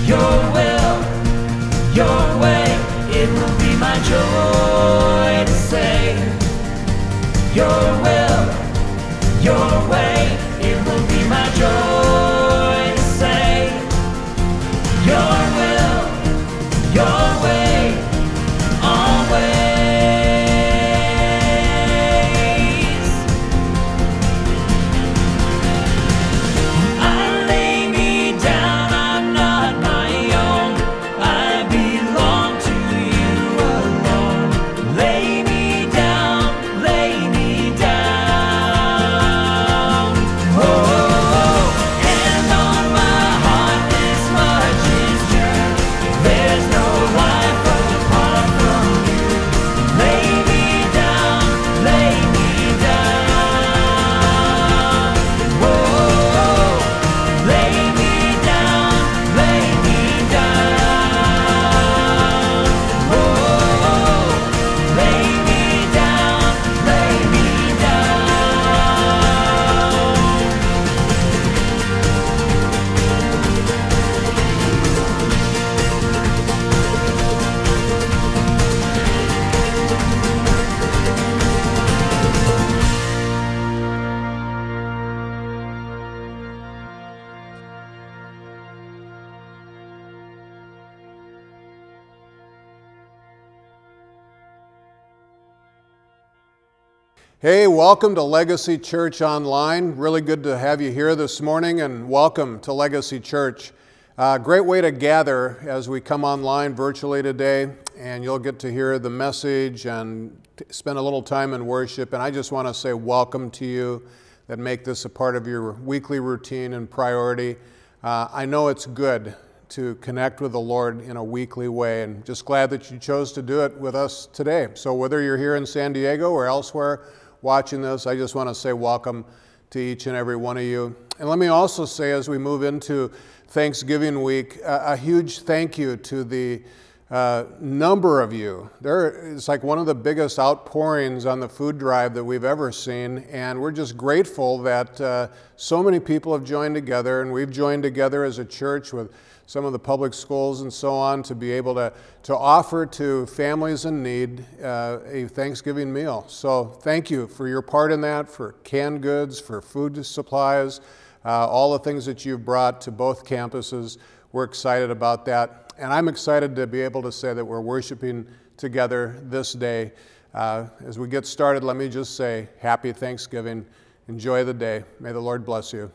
your will, your way. It will be my joy to say, your will, your way. It will be my joy to say, your will, your way, always. I lay me down, I'm not my own. I belong to you alone. Lay me down, lay me down. Oh, hand on my heart, this much is true. There's no life apart from you. Lay me down, lay me down. Oh, lay me down, lay me down. Oh, lay me down, lay me Hey, welcome to Legacy Church Online. Really good to have you here this morning, and welcome to Legacy Church. Great way to gather as we come online virtually today, and you'll get to hear the message and spend a little time in worship. And I just want to say welcome to you that make this a part of your weekly routine and priority. I know it's good to connect with the Lord in a weekly way, and just glad that you chose to do it with us today. So whether you're here in San Diego or elsewhere watching this, I just want to say welcome to each and every one of you. And let me also say, as we move into Thanksgiving week, a huge thank you to the number of you. It's like one of the biggest outpourings on the food drive that we've ever seen, and we're just grateful that so many people have joined together, and we've joined together as a church with some of the public schools and so on to be able to offer to families in need a Thanksgiving meal. So thank you for your part in that, for canned goods, for food supplies, all the things that you've brought to both campuses. We're excited about that. And I'm excited to be able to say that we're worshiping together this day. As we get started, let me just say happy Thanksgiving. Enjoy the day. May the Lord bless you.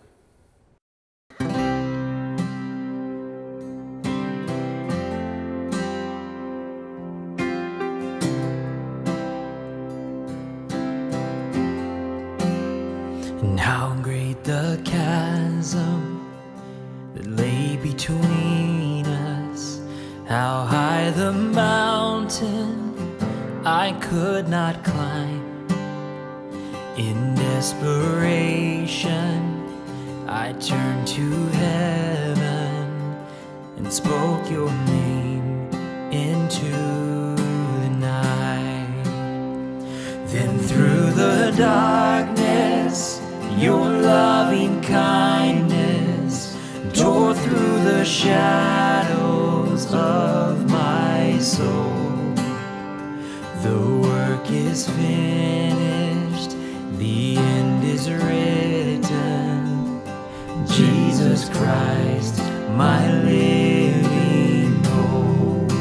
And how great the chasm that lay between us, how high the mountain I could not climb. In desperation I turned to heaven and spoke your name into the night. Then through the darkness your loving kindness tore through the shadows of my soul. The work is finished, the end is written. Jesus Christ, my living hope.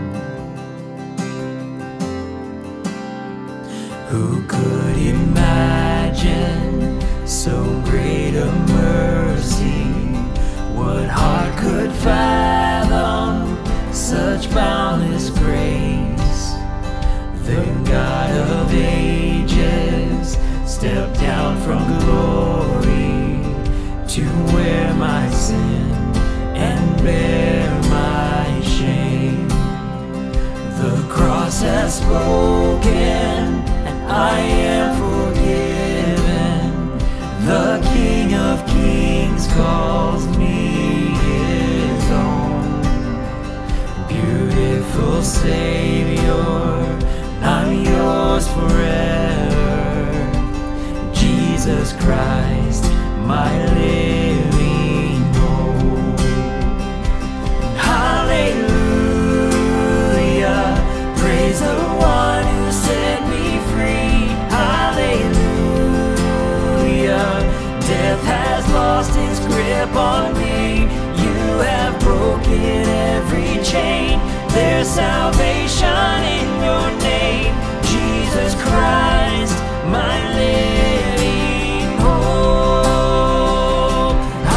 Who could imagine so great a mercy? What heart could fathom such boundless grace? The God of ages stepped down from glory to wear my sin and bear my shame. The cross has spoken and I am forgiven. The King of Kings calls me his own. Beautiful Savior, I'm yours forever. Jesus Christ, my living hope. salvation in your name, Jesus Christ, my living hope.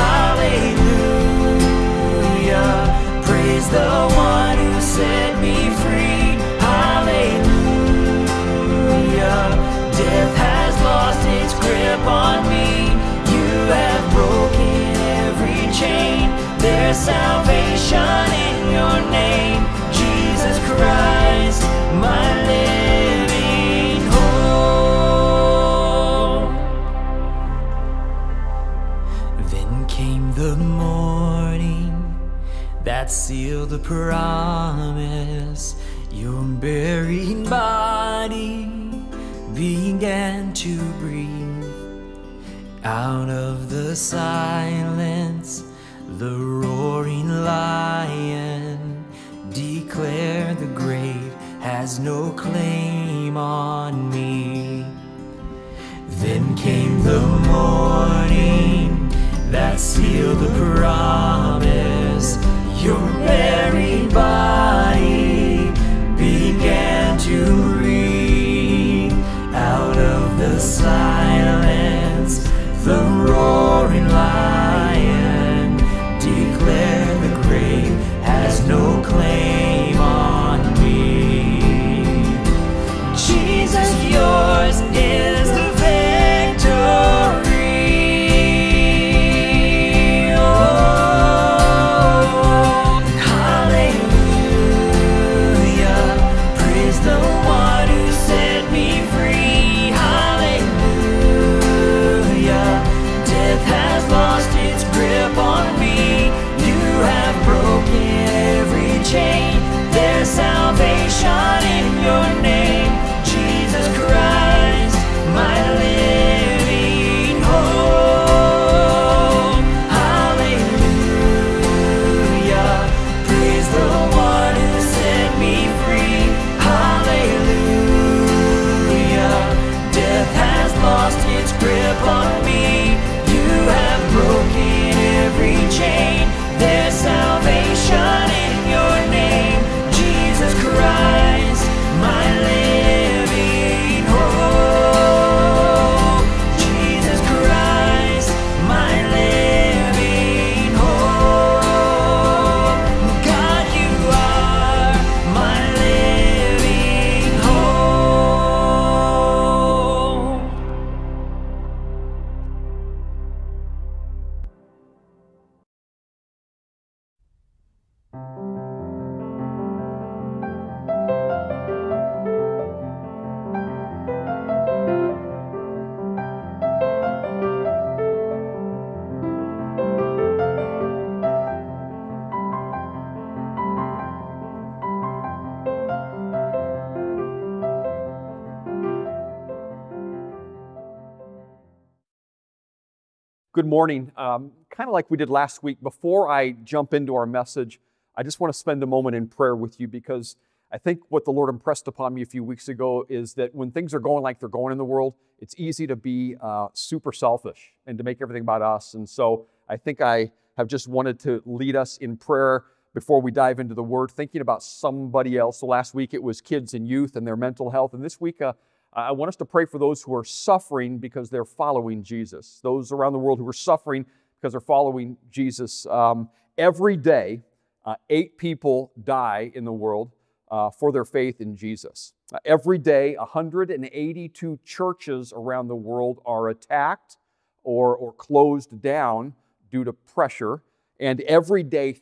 Hallelujah, praise the one who set me free. Hallelujah, death has lost its grip on me. You have broken every chain. There's salvation in your name, Jesus Christ, my living hope. Then came the morning that sealed the promise. Your buried body began to breathe. Out of the silence, the roaring lion declared the grave has no claim on me. Then came the morning that sealed the promise. Your buried body began to breathe. Out of the silence, the roaring lion declared the grave has no claim on me. Jesus, yours is the victory. Oh, hallelujah, praise the one who set me free. Hallelujah, death has lost its grip on me. You have broken every chain. There's salvation in your name, Jesus Christ, my living hope. Hallelujah, praise the one who set me free. Hallelujah, death has lost its grip on me. You have broken every chain. There's salvation in your name, Jesus Christ, my living hope. Jesus Christ, my living hope. God, you are my living hope. Good morning. Kind of like we did last week, before I jump into our message, I just want to spend a moment in prayer with you, because I think what the Lord impressed upon me a few weeks ago is that when things are going like they're going in the world, it's easy to be super selfish and to make everything about us. And so I think I have just wanted to lead us in prayer before we dive into the Word, thinking about somebody else. So last week it was kids and youth and their mental health. And this week I want us to pray for those who are suffering because they're following Jesus. Those around the world who are suffering because they're following Jesus. Every day, 8 people die in the world for their faith in Jesus. Every day, 182 churches around the world are attacked or closed down due to pressure. And every day,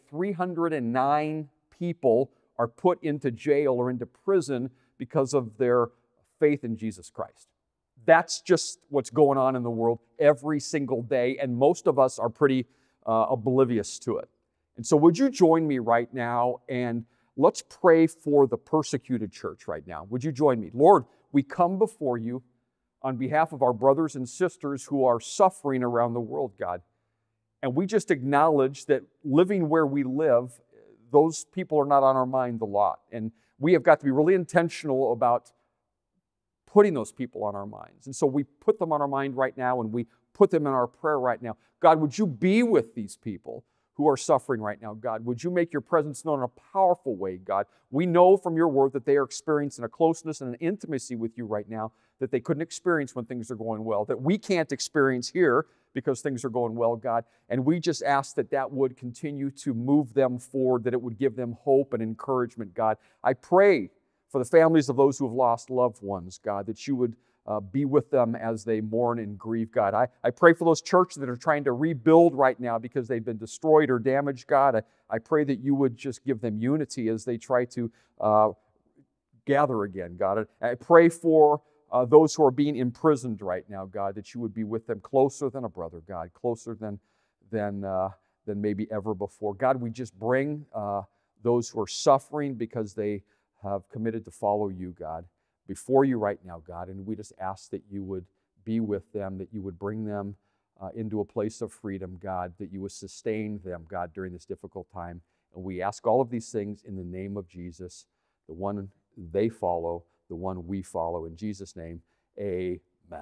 309 people are put into jail or into prison because of their faith in Jesus Christ. That's just what's going on in the world every single day, and most of us are pretty oblivious to it. And so would you join me right now, and let's pray for the persecuted church right now. Would you join me? Lord, we come before you on behalf of our brothers and sisters who are suffering around the world, God. And we just acknowledge that living where we live, those people are not on our mind a lot. And we have got to be really intentional about putting those people on our minds. And so we put them on our mind right now, and we put them in our prayer right now. God, would you be with these people who are suffering right now, God. Would you make your presence known in a powerful way, God? We know from your word that they are experiencing a closeness and an intimacy with you right now that they couldn't experience when things are going well, that we can't experience here because things are going well, God. And we just ask that that would continue to move them forward, that it would give them hope and encouragement, God. I pray for the families of those who have lost loved ones, God, that you would be with them as they mourn and grieve, God. I pray for those churches that are trying to rebuild right now because they've been destroyed or damaged, God. I pray that you would just give them unity as they try to gather again, God. I pray for those who are being imprisoned right now, God, that you would be with them closer than a brother, God, closer than maybe ever before. God, we just bring those who are suffering because they have committed to follow you, God, before you right now, God, and we just ask that you would be with them, that you would bring them into a place of freedom, God, that you would sustain them, God, during this difficult time. And we ask all of these things in the name of Jesus, the one they follow, the one we follow. In Jesus' name, amen.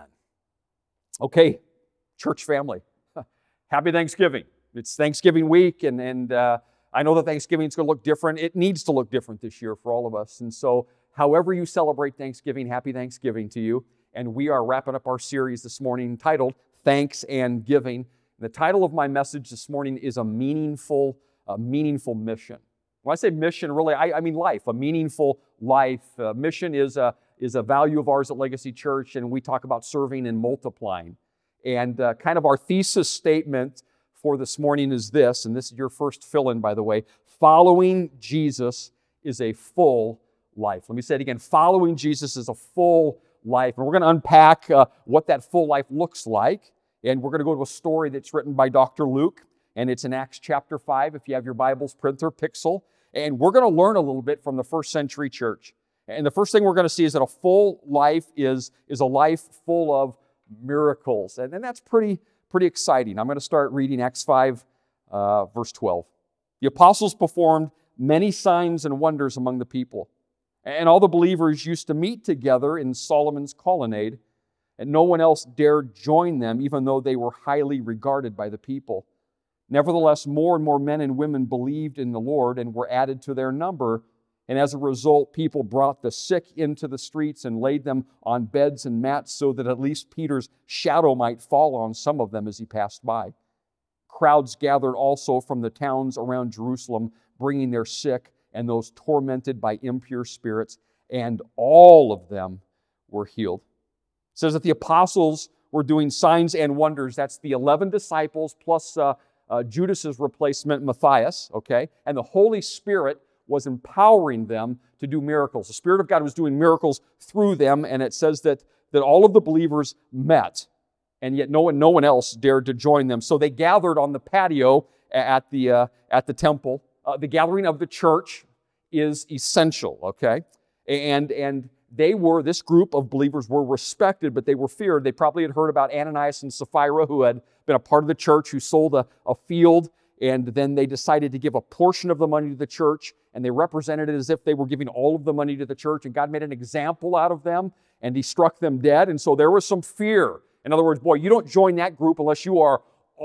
Okay, church family, happy Thanksgiving. It's Thanksgiving week, and I know that Thanksgiving is going to look different. It needs to look different this year for all of us. And so, however you celebrate Thanksgiving, happy Thanksgiving to you. And we are wrapping up our series this morning titled Thanks and Giving. The title of my message this morning is A Meaningful Mission. When I say mission, really, I mean life, a meaningful life. Mission is a value of ours at Legacy Church, and we talk about serving and multiplying. And kind of our thesis statement for this morning is this, and this is your first fill-in, by the way: following Jesus is a full life. Let me say it again. Following Jesus is a full life. And we're going to unpack what that full life looks like. And we're going to go to a story that's written by Dr. Luke, and it's in Acts chapter 5, if you have your Bibles, printer, pixel. And we're going to learn a little bit from the first century church. And the first thing we're going to see is that a full life is a life full of miracles. And that's pretty exciting. I'm going to start reading Acts 5, verse 12. The apostles performed many signs and wonders among the people. And all the believers used to meet together in Solomon's colonnade, and no one else dared join them, even though they were highly regarded by the people. Nevertheless, more and more men and women believed in the Lord and were added to their number. And as a result, people brought the sick into the streets and laid them on beds and mats so that at least Peter's shadow might fall on some of them as he passed by. Crowds gathered also from the towns around Jerusalem, bringing their sick and those tormented by impure spirits, and all of them were healed. It says that the apostles were doing signs and wonders. That's the 11 disciples plus Judas's replacement, Matthias, okay? And the Holy Spirit was empowering them to do miracles. The Spirit of God was doing miracles through them, and it says that all of the believers met, and yet no one else dared to join them. So they gathered on the patio at the temple. The gathering of the church is essential, okay? And this group of believers were respected, but they were feared. They probably had heard about Ananias and Sapphira, who had been a part of the church, who sold a field, and then they decided to give a portion of the money to the church, and they represented it as if they were giving all of the money to the church, and God made an example out of them, and He struck them dead, and so there was some fear. In other words, boy, you don't join that group unless you are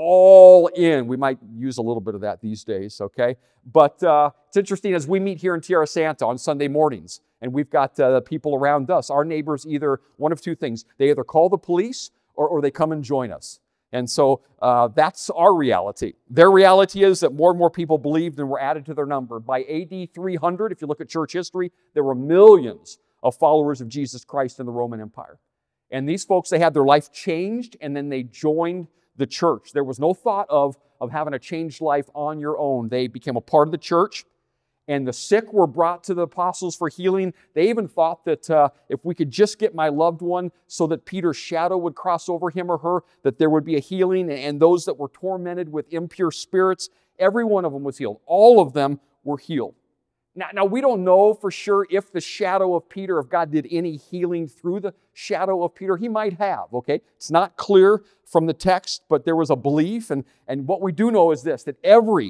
all in. We might use a little bit of that these days, okay? But it's interesting, as we meet here in Tierra Santa on Sunday mornings, and we've got people around us, our neighbors, either one of two things. They either call the police or they come and join us. And so that's our reality. Their reality is that more and more people believed and were added to their number. By AD 300, if you look at church history, there were millions of followers of Jesus Christ in the Roman Empire. And these folks, they had their life changed, and then they joined the church. There was no thought of having a changed life on your own. They became a part of the church, and the sick were brought to the apostles for healing. They even thought that if we could just get my loved one so that Peter's shadow would cross over him or her, that there would be a healing. And those that were tormented with impure spirits, every one of them was healed. All of them were healed. Now, we don't know for sure if the shadow of Peter, if God did any healing through the shadow of Peter. He might have, okay? It's not clear from the text, but there was a belief. And what we do know is this, that every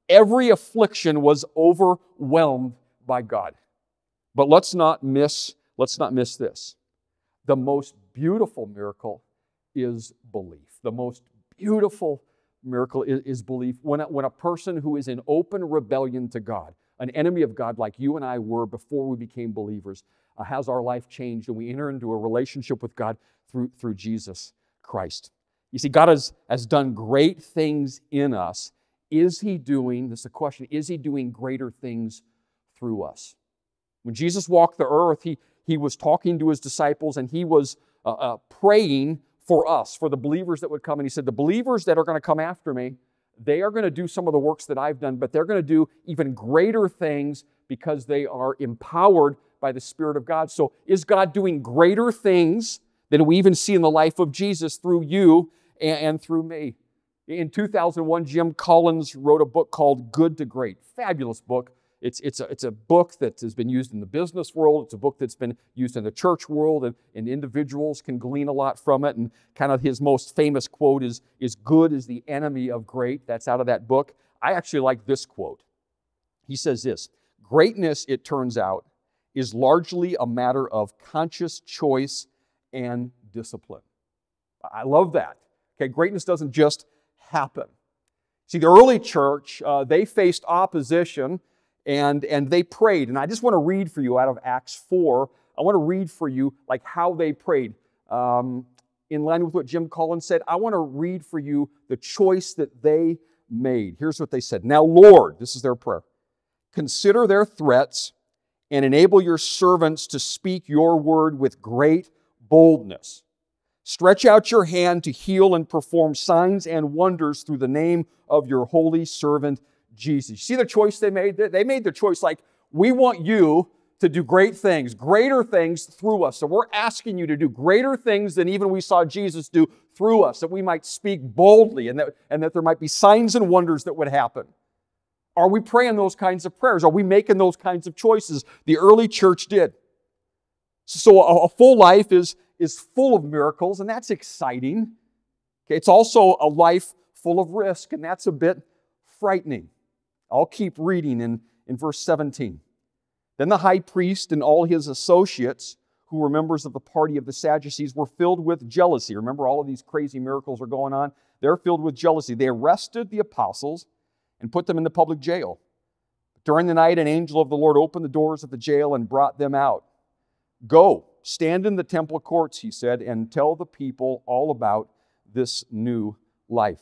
affliction was overwhelmed by God. But let's not miss this. The most beautiful miracle is belief. The most beautiful miracle is belief. When a person who is in open rebellion to God, an enemy of God like you and I were before we became believers, has our life changed and we enter into a relationship with God through Jesus Christ. You see, God has done great things in us. Is He doing, this is the question, is He doing greater things through us? When Jesus walked the earth, He was talking to His disciples and He was praying for us, for the believers that would come. And He said, the believers that are going to come after me, they are going to do some of the works that I've done, but they're going to do even greater things because they are empowered by the Spirit of God. So is God doing greater things than we even see in the life of Jesus through you and through me? In 2001, Jim Collins wrote a book called Good to Great. Fabulous book. It's a book that has been used in the business world. It's a book that's been used in the church world, and individuals can glean a lot from it. And kind of his most famous quote is good is the enemy of great. That's out of that book. I actually like this quote. He says this, greatness, it turns out, is largely a matter of conscious choice and discipline. I love that. Okay, greatness doesn't just happen. See, the early church, they faced opposition and they prayed. And I just want to read for you out of Acts 4. I want to read for you like how they prayed. In line with what Jim Collins said, I want to read for you the choice that they made. Here's what they said. Now, Lord, this is their prayer, consider their threats and enable your servants to speak your word with great boldness. Stretch out your hand to heal and perform signs and wonders through the name of your holy servant, Jesus. You see the choice they made? They made the choice like, we want you to do great things, greater things through us. So we're asking you to do greater things than even we saw Jesus do through us, that we might speak boldly and that there might be signs and wonders that would happen. Are we praying those kinds of prayers? Are we making those kinds of choices? The early church did. So a full life is full of miracles, and that's exciting. Okay, it's also a life full of risk, and that's a bit frightening. I'll keep reading in verse 17. Then the high priest and all his associates, who were members of the party of the Sadducees, were filled with jealousy. Remember, all of these crazy miracles are going on? They're filled with jealousy. They arrested the apostles and put them in the public jail. During the night, an angel of the Lord opened the doors of the jail and brought them out. Go, stand in the temple courts, he said, and tell the people all about this new life.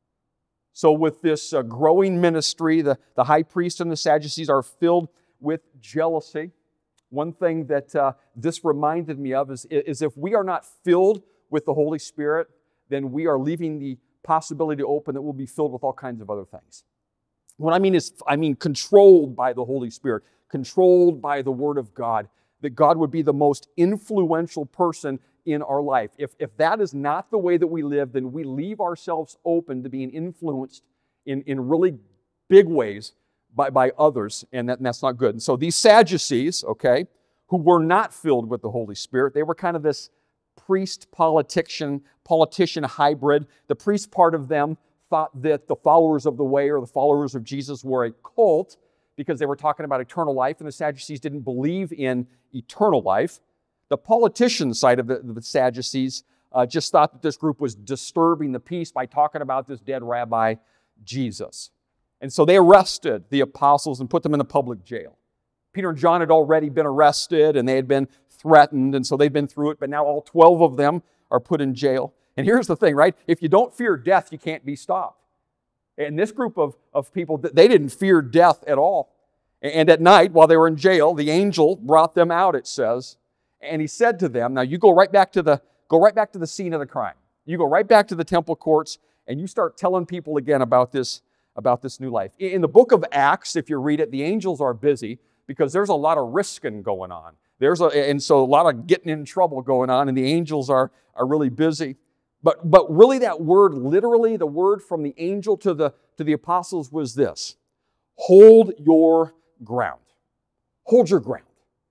So with this growing ministry, the high priest and the Sadducees are filled with jealousy. One thing that this reminded me of is if we are not filled with the Holy Spirit, then we are leaving the possibility open that we'll be filled with all kinds of other things. What I mean is, controlled by the Holy Spirit, controlled by the Word of God, that God would be the most influential person in our life. If that is not the way that we live, then we leave ourselves open to being influenced in really big ways by others, and that's not good. And so these Sadducees, okay, who were not filled with the Holy Spirit, they were kind of this priest-politician hybrid. The priest part of them thought that the followers of the way or the followers of Jesus were a cult because they were talking about eternal life, and the Sadducees didn't believe in eternal life. The politician side of the Sadducees just thought that this group was disturbing the peace by talking about this dead rabbi, Jesus. And so they arrested the apostles and put them in a public jail. Peter and John had already been arrested and they had been threatened, and so they've been through it, but now all 12 of them are put in jail. And here's the thing, right? If you don't fear death, you can't be stopped. And this group of people, they didn't fear death at all. And at night, while they were in jail, the angel brought them out, it says, and he said to them, now you go right back to the scene of the crime. You go right back to the temple courts, and you start telling people again about this new life. In the book of Acts, if you read it, the angels are busy because there's a lot of risking going on. And so a lot of getting in trouble going on, and the angels are really busy. But really that word, literally the word from the angel to the apostles was this: hold your ground. Hold your ground.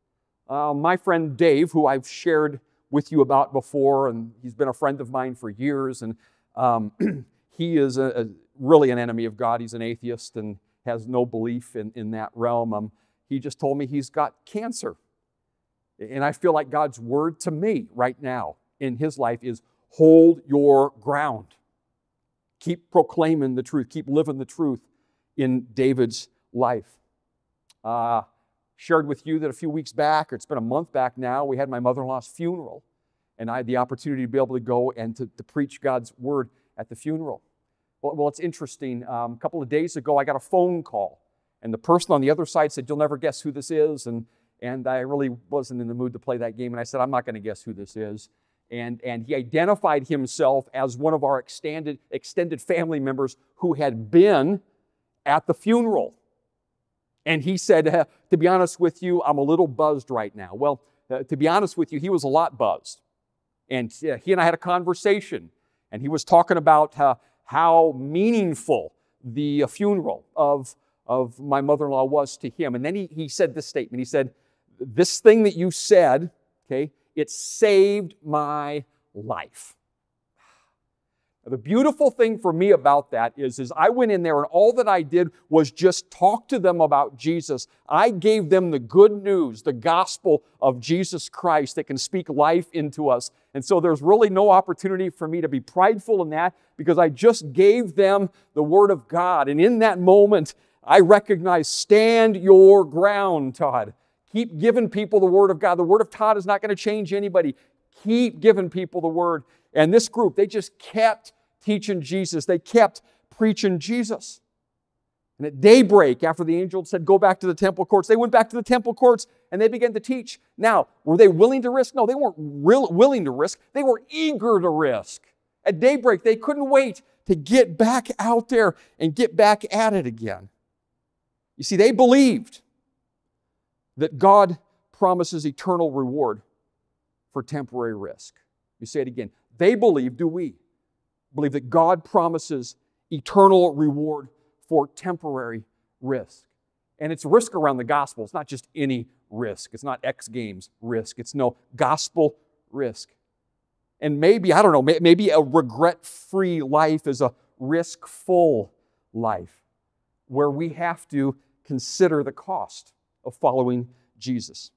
My friend Dave, who I've shared with you about before, and he's been a friend of mine for years, and he is really an enemy of God. He's an atheist and has no belief in that realm. He just told me he's got cancer. And I feel like God's word to me right now in his life is hold your ground. Keep proclaiming the truth. Keep living the truth in David's life. Shared with you that a few weeks back, or it's been a month back now, we had my mother-in-law's funeral. And I had the opportunity to be able to go and to preach God's word at the funeral. Well, it's interesting. A couple of days ago, I got a phone call. And the person on the other side said, "You'll never guess who this is." And I really wasn't in the mood to play that game. And I said, "I'm not going to guess who this is." And he identified himself as one of our extended family members who had been at the funeral. And he said, "To be honest with you, I'm a little buzzed right now." Well, to be honest with you, he was a lot buzzed. And he and I had a conversation. And he was talking about how meaningful the funeral of my mother-in-law was to him. And then he said this statement. He said, "This thing that you said, okay, it saved my life." The beautiful thing for me about that is I went in there and all that I did was just talk to them about Jesus. I gave them the good news, the gospel of Jesus Christ that can speak life into us. And so there's really no opportunity for me to be prideful in that because I just gave them the Word of God. And in that moment, I recognize, stand your ground, Todd. Keep giving people the Word of God. The Word of Todd is not going to change anybody. Keep giving people the Word. And this group, they just kept teaching Jesus. They kept preaching Jesus. And at daybreak, after the angel said, "Go back to the temple courts," they went back to the temple courts and they began to teach. Now, were they willing to risk? No, they weren't willing to risk. They were eager to risk. At daybreak, they couldn't wait to get back out there and get back at it again. You see, they believed that God promises eternal reward for temporary risk. You say it again. They believe, do we, believe that God promises eternal reward for temporary risk. And it's risk around the gospel. It's not just any risk. It's not X Games risk. It's no gospel risk. And maybe, I don't know, maybe a regret-free life is a risk-full life where we have to consider the cost of following Jesus.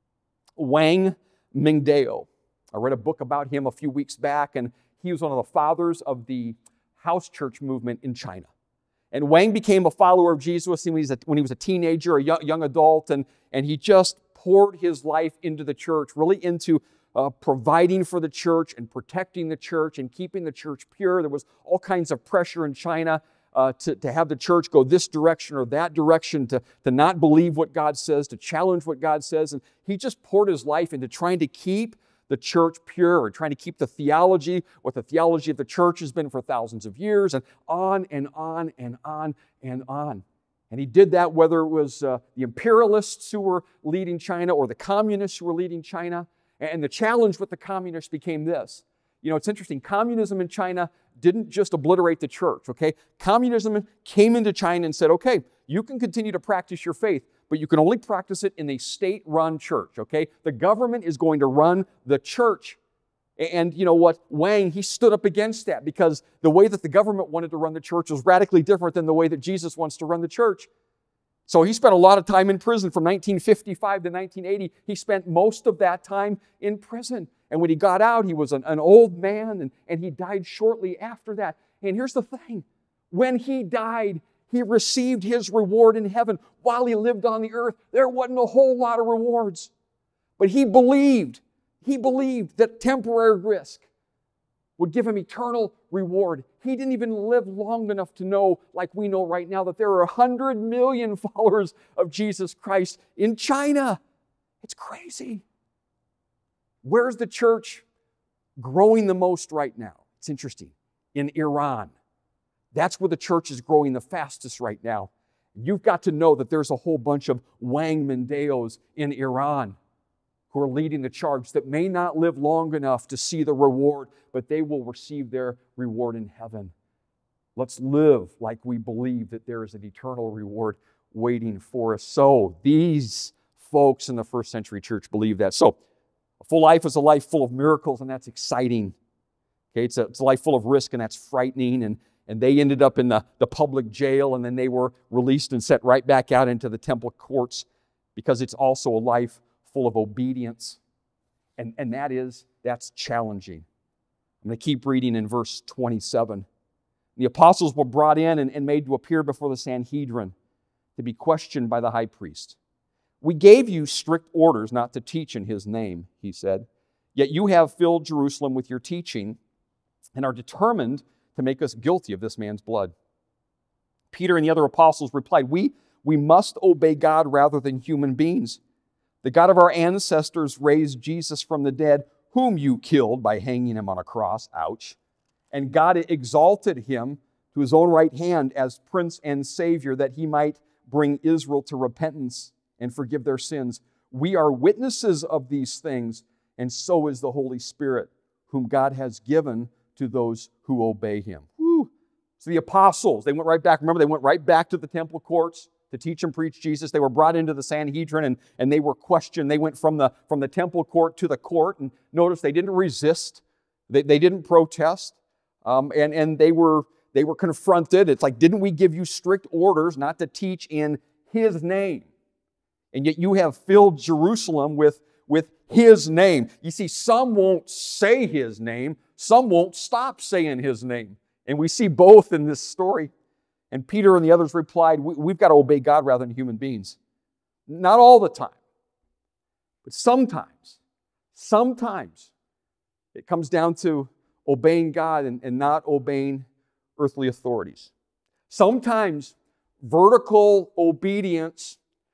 Wang Mingdao. I read a book about him a few weeks back, and he was one of the fathers of the house church movement in China. And Wang became a follower of Jesus when he was a teenager, a young adult, and he just poured his life into the church, really into providing for the church and protecting the church and keeping the church pure. There was all kinds of pressure in China to have the church go this direction or that direction, to not believe what God says, to challenge what God says. And he just poured his life into trying to keep the church pure, or trying to keep the theology, what the theology of the church has been for thousands of years, and on and on and on and on. And he did that whether it was the imperialists who were leading China or the communists who were leading China. And the challenge with the communists became this. You know, it's interesting. Communism in China didn't just obliterate the church, okay? Communism came into China and said, okay, you can continue to practice your faith, but you can only practice it in a state-run church, okay? The government is going to run the church. And you know what? Wang, he stood up against that because the way that the government wanted to run the church was radically different than the way that Jesus wants to run the church. So he spent a lot of time in prison from 1955 to 1980. He spent most of that time in prison. And when he got out, he was an old man, and he died shortly after that. And here's the thing. When he died, he received his reward in heaven. While he lived on the earth, there wasn't a whole lot of rewards. But he believed that temporary risk would give him eternal reward. He didn't even live long enough to know, like we know right now, that there are 100 million followers of Jesus Christ in China. It's crazy. Where's the church growing the most right now? It's interesting. In Iran. That's where the church is growing the fastest right now. You've got to know that there's a whole bunch of Wang Mindaos in Iran who are leading the charge that may not live long enough to see the reward, but they will receive their reward in heaven. Let's live like we believe that there is an eternal reward waiting for us. So these folks in the first century church believe that. So a full life is a life full of miracles, and that's exciting. Okay, it's a life full of risk, and that's frightening. And they ended up in the public jail, and then they were released and set right back out into the temple courts, because it's also a life full of obedience. And that's challenging. I'm going to keep reading in verse 27. The apostles were brought in and made to appear before the Sanhedrin to be questioned by the high priest. "We gave you strict orders not to teach in his name," he said. "Yet you have filled Jerusalem with your teaching and are determined to make us guilty of this man's blood." Peter and the other apostles replied, we must obey God rather than human beings. The God of our ancestors raised Jesus from the dead, whom you killed by hanging him on a cross." Ouch. "And God exalted him to his own right hand as Prince and Savior, that he might bring Israel to repentance and forgive their sins. We are witnesses of these things, and so is the Holy Spirit, whom God has given to those who obey him." Whew. So the apostles, they went right back. Remember, they went right back to the temple courts to teach and preach Jesus. They were brought into the Sanhedrin and they were questioned. They went from the temple court to the court. And notice they didn't resist. They didn't protest. And they were confronted. It's like, didn't we give you strict orders not to teach in his name? And yet you have filled Jerusalem with his name. You see, some won't say his name. Some won't stop saying his name. And we see both in this story. And Peter and the others replied, we've got to obey God rather than human beings. Not all the time, but sometimes it comes down to obeying God and not obeying earthly authorities. Sometimes vertical obedience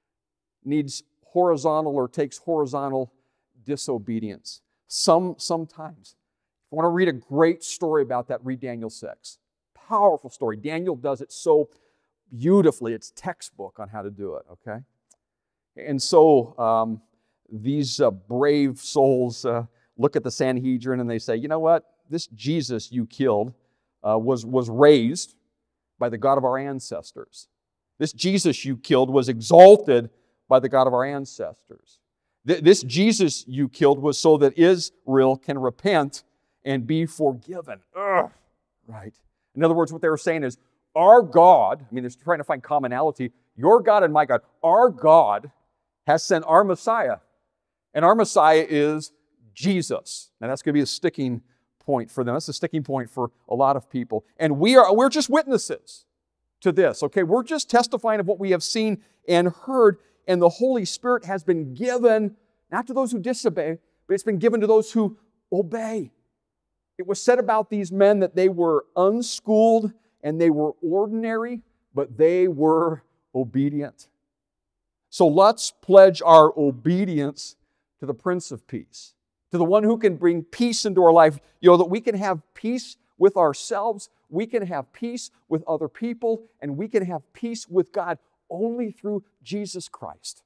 needs horizontal or takes horizontal disobedience. Sometimes. If you want to read a great story about that, read Daniel 6. Powerful story. Daniel does it so beautifully. It's textbook on how to do it, okay? And so these brave souls look at the Sanhedrin and they say, you know what? This Jesus you killed was raised by the God of our ancestors. This Jesus you killed was exalted by the God of our ancestors. This Jesus you killed was so that Israel can repent and be forgiven. Ugh. Right. In other words, what they were saying is, our God, they're trying to find commonality, your God and my God, our God has sent our Messiah. And our Messiah is Jesus. Now that's going to be a sticking point for them. That's a sticking point for a lot of people. And we're just witnesses to this, okay? We're just testifying of what we have seen and heard, and the Holy Spirit has been given, not to those who disobey, but it's been given to those who obey. It was said about these men that they were unschooled and they were ordinary, but they were obedient. So let's pledge our obedience to the Prince of Peace, to the one who can bring peace into our life, that we can have peace with ourselves, we can have peace with other people, and we can have peace with God only through Jesus Christ.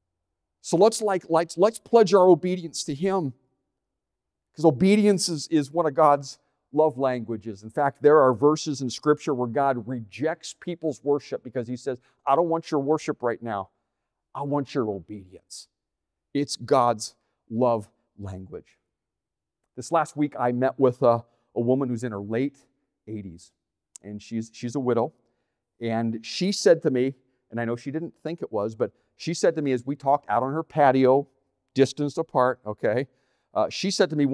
So let's pledge our obedience to him. Because obedience is one of God's love languages. In fact, there are verses in Scripture where God rejects people's worship because he says, I don't want your worship right now. I want your obedience. It's God's love language. This last week, I met with a woman who's in her late 80s, and she's a widow. And she said to me, and I know she didn't think it was, but she said to me as we talked out on her patio, distanced apart, okay, she said to me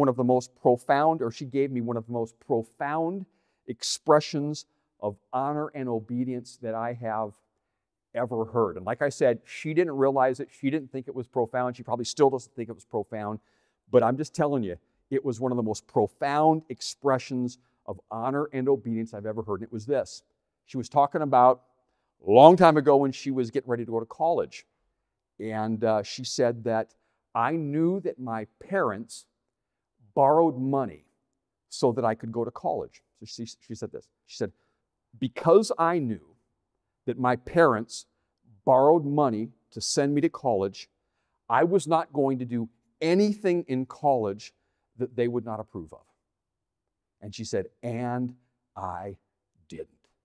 she gave me one of the most profound expressions of honor and obedience that I have ever heard. And like I said, she didn't realize it. She didn't think it was profound. She probably still doesn't think it was profound. But I'm just telling you, it was one of the most profound expressions of honor and obedience I've ever heard. And it was this. She was talking about a long time ago when she was getting ready to go to college. And she said that I knew that my parents borrowed money so that I could go to college. So she said this. She said, because I knew that my parents borrowed money to send me to college, I was not going to do anything in college that they would not approve of. And she said, and I didn't.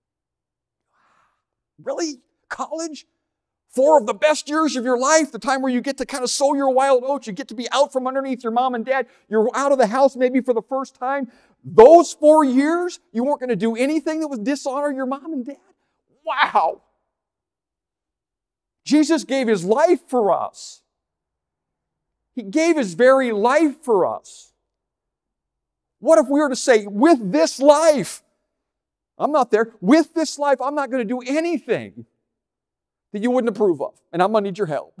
Really? College? 4 of the best years of your life, the time where you get to kind of sow your wild oats, you get to be out from underneath your mom and dad, you're out of the house maybe for the first time. Those 4 years, you weren't going to do anything that would dishonor your mom and dad? Wow! Jesus gave his life for us. He gave his very life for us. What if we were to say, with this life, I'm not there. With this life, I'm not going to do anything that you wouldn't approve of. And I'm going to need your help.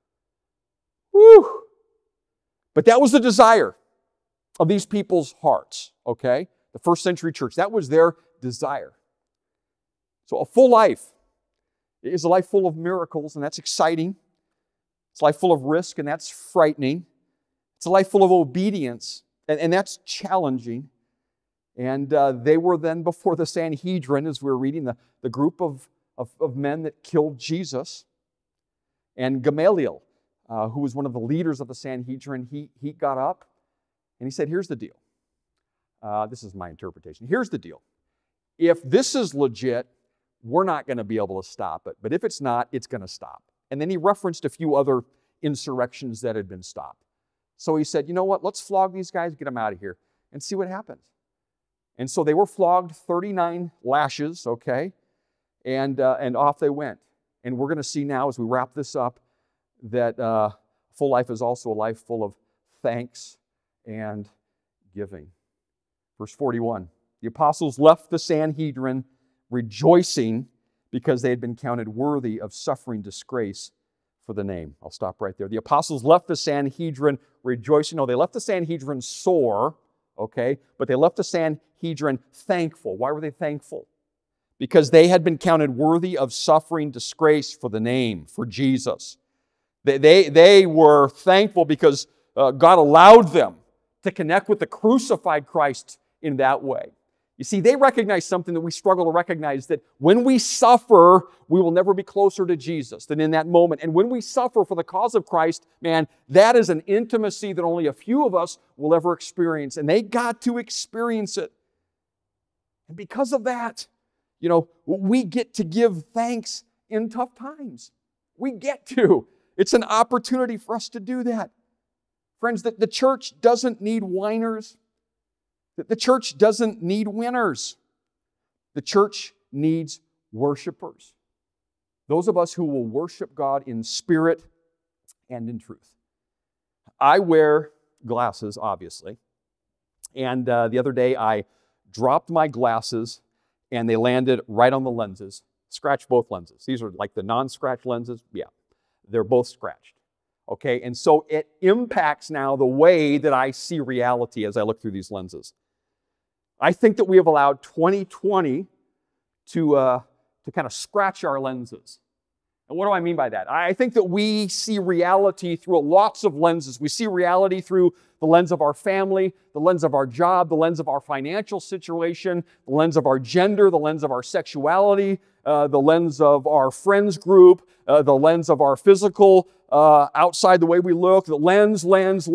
Whew. But that was the desire of these people's hearts, okay? The first century church, that was their desire. So a full life is a life full of miracles, and that's exciting. It's a life full of risk, and that's frightening. It's a life full of obedience, and that's challenging. And they were then before the Sanhedrin, as we were reading, the group of men that killed Jesus. And Gamaliel, who was one of the leaders of the Sanhedrin, he got up and he said, here's the deal. This is my interpretation. Here's the deal. If this is legit, we're not going to be able to stop it. But if it's not, it's going to stop. And then he referenced a few other insurrections that had been stopped. So he said, you know what, let's flog these guys, get them out of here, and see what happens. And so they were flogged 39 lashes, okay? And off they went. And we're going to see now as we wrap this up that full life is also a life full of thanks and giving. Verse 41, the apostles left the Sanhedrin rejoicing because they had been counted worthy of suffering disgrace for the name. I'll stop right there. The apostles left the Sanhedrin rejoicing. No, they left the Sanhedrin sore, okay? But they left the Sanhedrin thankful. Why were they thankful? Because they had been counted worthy of suffering disgrace for the name, for Jesus. They were thankful because God allowed them to connect with the crucified Christ in that way. You see, they recognize something that we struggle to recognize, that when we suffer, we will never be closer to Jesus than in that moment. And when we suffer for the cause of Christ, man, that is an intimacy that only a few of us will ever experience. And they got to experience it. And because of that, you know, we get to give thanks in tough times. We get to. It's an opportunity for us to do that. Friends, the church doesn't need whiners. The church doesn't need winners. The church needs worshipers. Those of us who will worship God in spirit and in truth. I wear glasses, obviously. And the other day I dropped my glasses and they landed right on the lenses. Scratched both lenses. These are like the non-scratch lenses. Yeah, they're both scratched. Okay, and so it impacts now the way that I see reality as I look through these lenses. I think that we have allowed 2020 to kind of scratch our lenses. And what do I mean by that? I think that we see reality through lots of lenses. We see reality through the lens of our family, the lens of our job, the lens of our financial situation, the lens of our gender, the lens of our sexuality, the lens of our friends group, the lens of our physical outside the way we look, the lens.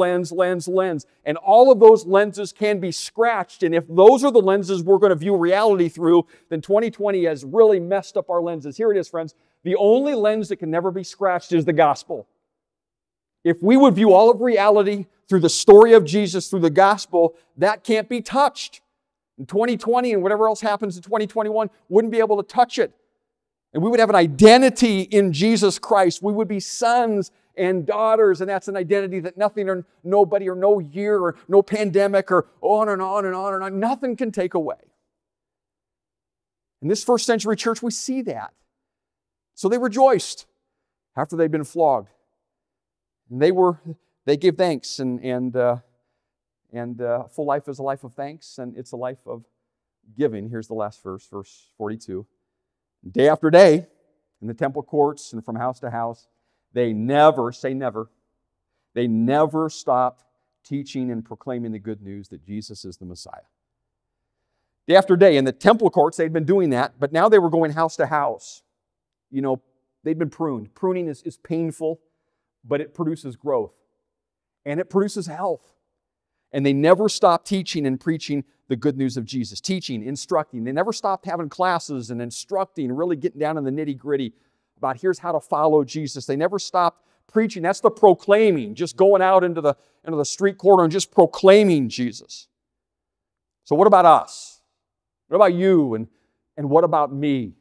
And all of those lenses can be scratched. And if those are the lenses we're going to view reality through, then 2020 has really messed up our lenses. Here it is, friends. The only lens that can never be scratched is the gospel. If we would view all of reality through the story of Jesus, through the gospel, that can't be touched. In 2020 and whatever else happens in 2021 wouldn't be able to touch it. And we would have an identity in Jesus Christ. We would be sons and daughters, and that's an identity that nothing or nobody or no year or no pandemic or on and on and on and on, nothing can take away. In this first century church, we see that. So they rejoiced after they'd been flogged. And they gave thanks, and full life is a life of thanks, and it's a life of giving. Here's the last verse, verse 42. Day after day, in the temple courts and from house to house, they never stopped teaching and proclaiming the good news that Jesus is the Messiah. Day after day, in the temple courts, they'd been doing that, but now they were going house to house. You know, they'd been pruned. Pruning is painful, but it produces growth. And it produces health. And they never stopped teaching and preaching the good news of Jesus. Teaching, instructing. They never stopped having classes and instructing, really getting down in the nitty-gritty about here's how to follow Jesus. They never stopped preaching. That's the proclaiming, just going out into the street corner and just proclaiming Jesus. So what about us? What about you? And what about me?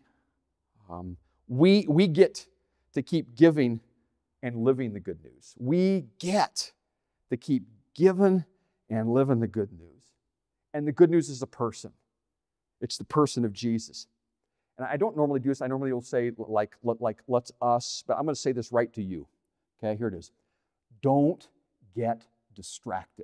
We get to keep giving and living the good news. We get to keep giving and living the good news. And the good news is a person. It's the person of Jesus. And I don't normally do this. I normally will say, like let's us, but I'm going to say this right to you. Okay, here it is. Don't get distracted.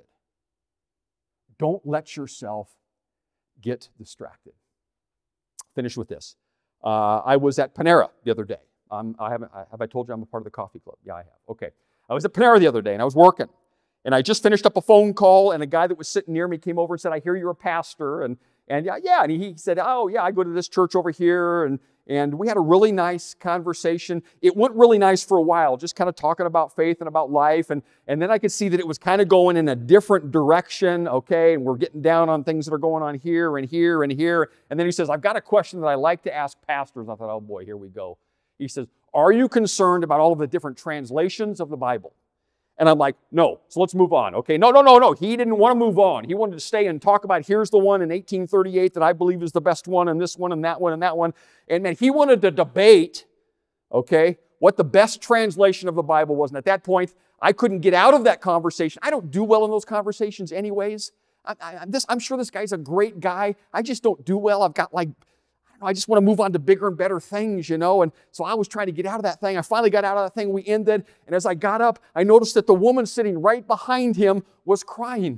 Don't let yourself get distracted. Finish with this. I was at Panera the other day. Have I told you I'm a part of the coffee club? Yeah, I have. Okay. I was at Panera the other day, and I was working. And I just finished up a phone call, and a guy that was sitting near me came over and said, I hear you're a pastor. And yeah, and he said, oh, yeah, I go to this church over here. And we had a really nice conversation. It went really nice for a while, just kind of talking about faith and about life. And then I could see that it was kind of going in a different direction, okay? And we're getting down on things that are going on here and here and here. And then he says, I've got a question that I like to ask pastors. I thought, oh boy, here we go. He says, are you concerned about all of the different translations of the Bible? And I'm like, no, so let's move on. Okay, no. He didn't want to move on. He wanted to stay and talk about here's the one in 1838 that I believe is the best one, and this one and that one and that one. And man, he wanted to debate, okay, what the best translation of the Bible was. And at that point, I couldn't get out of that conversation. I don't do well in those conversations anyways. I'm sure this guy's a great guy. I just don't do well. I've got I just want to move on to bigger and better things, you know. And so I was trying to get out of that thing. I finally got out of that thing. We ended. And as I got up, I noticed that the woman sitting right behind him was crying.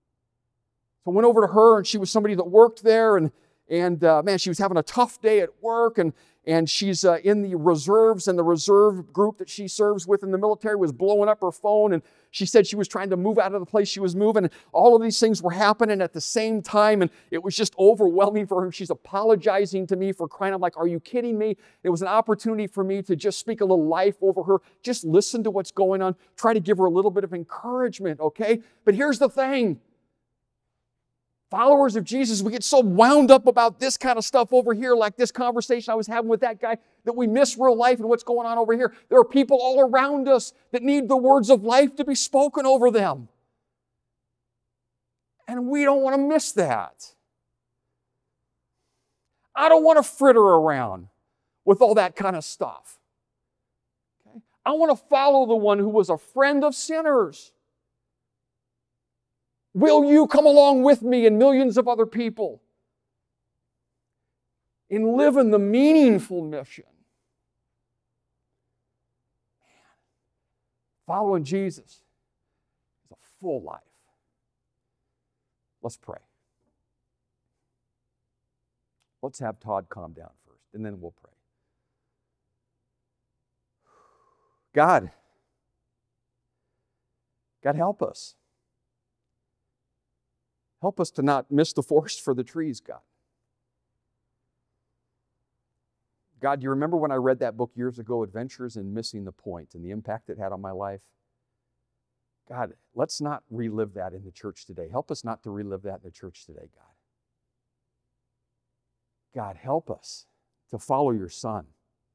So I went over to her, and she was somebody that worked there. And man, she was having a tough day at work. And she's in the reserves, and the reserve group that she serves with in the military was blowing up her phone. And she said she was trying to move out of the place she was moving. And all of these things were happening at the same time. And it was just overwhelming for her. She's apologizing to me for crying. I'm like, are you kidding me? It was an opportunity for me to just speak a little life over her. Just listen to what's going on. Try to give her a little bit of encouragement, okay? But here's the thing. Followers of Jesus, we get so wound up about this kind of stuff over here, like this conversation I was having with that guy, that we miss real life and what's going on over here. There are people all around us that need the words of life to be spoken over them. And we don't want to miss that. I don't want to fritter around with all that kind of stuff. Okay? I want to follow the one who was a friend of sinners. Will you come along with me and millions of other people in living the meaningful mission? Man, following Jesus is a full life. Let's pray. Let's have Todd calm down first, and then we'll pray. God, help us. Help us to not miss the forest for the trees, God. God, do you remember when I read that book years ago, Adventures in Missing the Point, and the impact it had on my life? God, let's not relive that in the church today. Help us not to relive that in the church today, God. God, help us to follow your Son,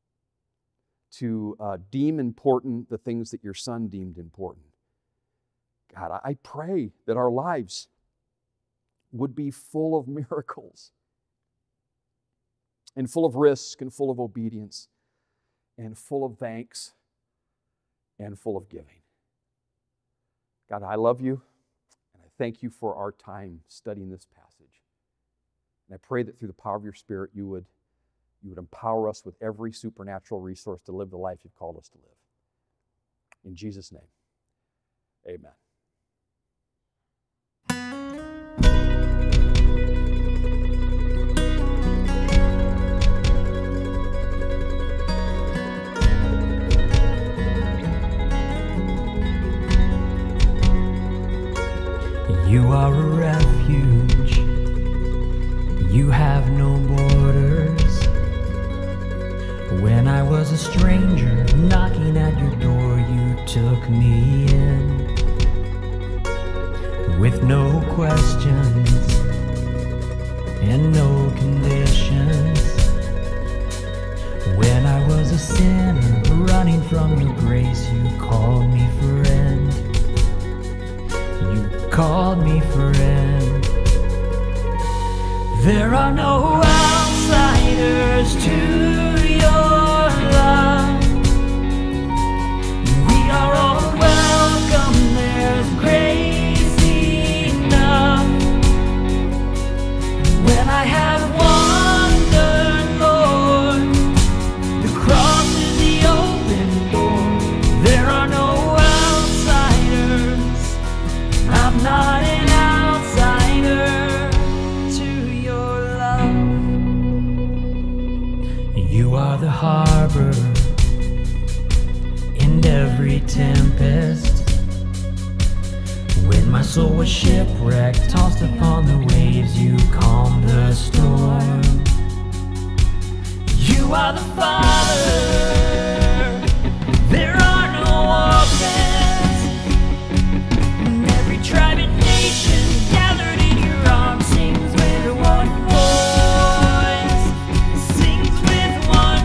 to deem important the things that your Son deemed important. God, I pray that our lives would be full of miracles and full of risk and full of obedience and full of thanks and full of giving. God, I love you, and I thank you for our time studying this passage. And I pray that through the power of your Spirit, you would empower us with every supernatural resource to live the life you've called us to live. In Jesus' name, amen. You are a refuge. You have no borders. When I was a stranger knocking at your door, you took me in with no questions and no conditions. When I was a sinner running from your grace, you called me friend. You called me friend. There are no outsiders to your love. We are all welcome, there's grace enough. When I have one every tempest. When my soul was shipwrecked, tossed upon the waves, you calmed the storm. You are the Father. There are no orphans. And every tribe and nation gathered in your arms sings with one voice. Sings with one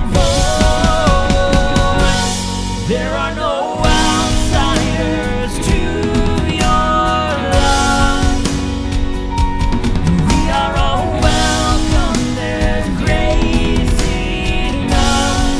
voice. There are no outsiders to your love. We are all welcome. There's grace enough.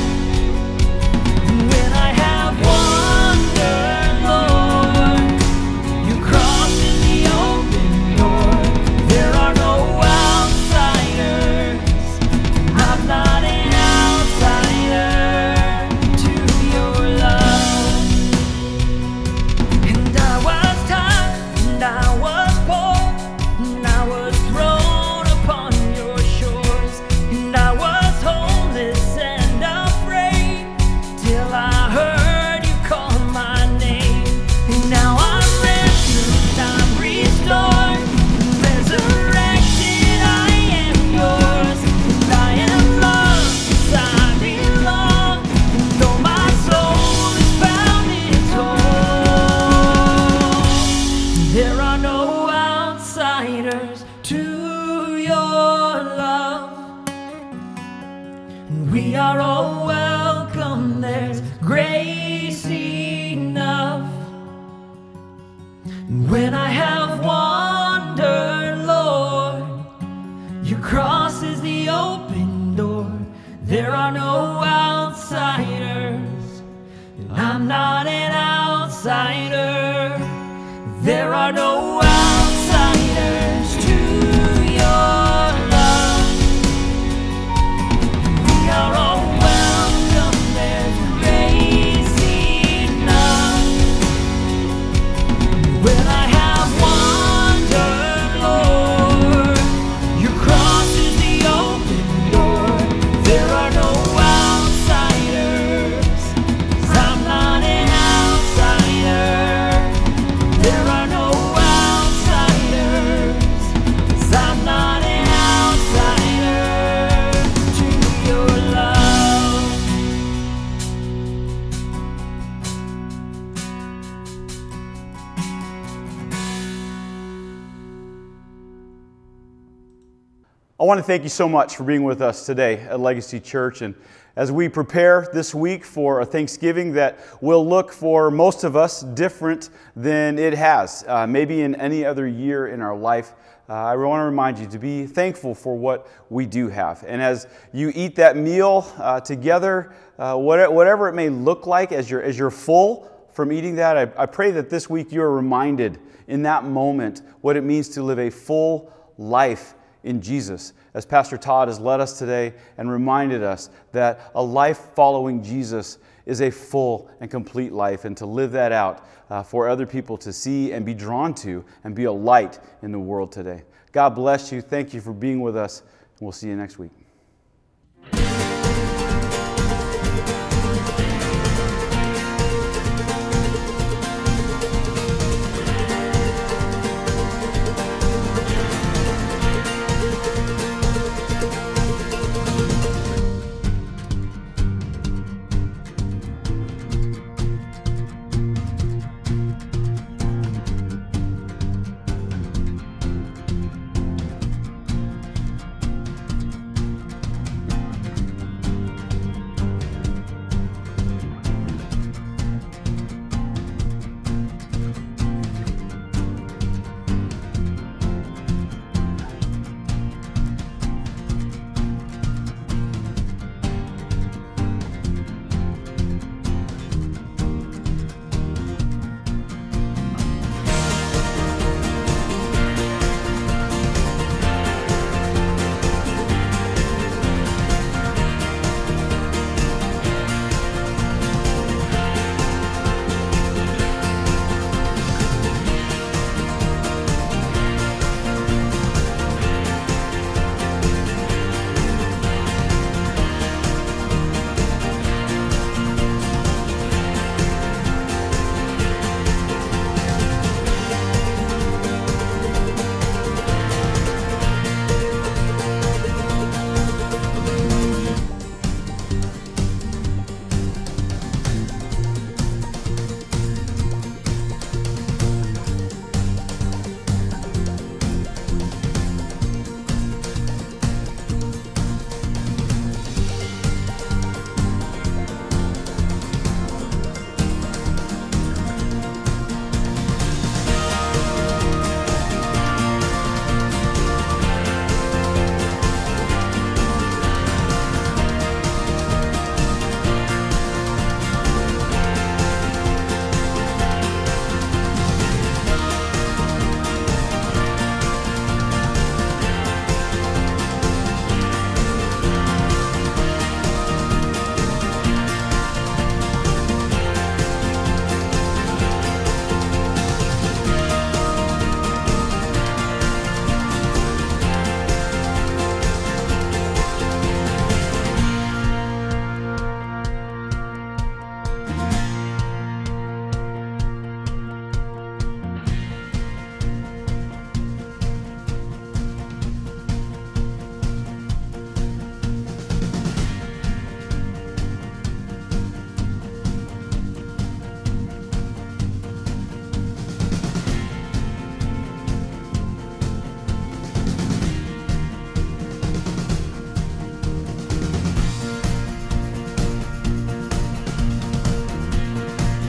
When I have wandered, Lord, you crossed in the open door. There are no outsiders. I'm not an outsider to your love. And I was tired, and I was poor, and I was thrown upon your shores, and I was homeless and afraid, till I heard you call my name. And now I'm rescued, I'm restored, resurrected, I am yours, and I am loved, yes, I belong, and though my soul has found its home, there are no outsiders to your love. And we are all welcome, there's grace enough. And when I have wandered, Lord, your cross is the open door. There are no outsiders. I'm not an outsider. There are no outsiders to your love. We are all welcome. There's grace enough. When I have wandered, Lord, your cross is the open door. There are no outsiders. I'm not an outsider. There are no outsiders. I'm not an outsider to your love. I want to thank you so much for being with us today at Legacy Church. And as we prepare this week for a Thanksgiving that will look for most of us different than it has, maybe in any other year in our life, I want to remind you to be thankful for what we do have. And as you eat that meal together, whatever it may look like as you're full from eating that, I pray that this week you're reminded in that moment what it means to live a full life in Jesus, as Pastor Todd has led us today and reminded us that a life following Jesus is a full and complete life, and to live that out for other people to see and be drawn to and be a light in the world today. God bless you. Thank you for being with us, and we'll see you next week.